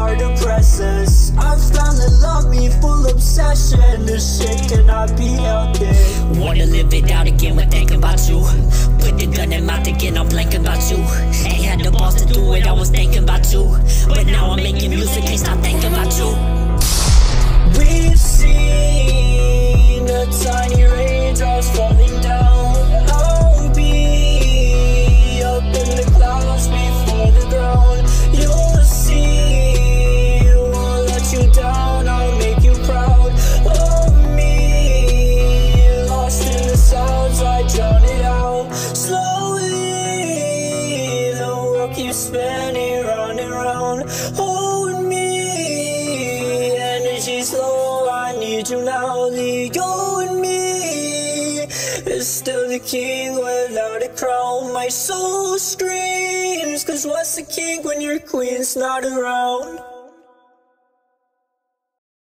hard to press us. I found that love me full obsession. This shit cannot be healthy. Wanna live it out again when thinking about you. Put the gun in mouth again, I'm blanking about you. Ain't had the balls to do it, I was thinking about you. But now I'm making music, can't stop thinking about you. We've seen the tiny raindrops falling down. I'll be up in the clouds before the ground. You'll see, won't let you down, I'll make you proud of me. Lost in the sounds, I drown it out. Slowly, the world keeps spinning round and round. Hold me, energy's low, I need you now. The you and me is still the king without a crown. My soul screams, cause what's the king when your queen's not around?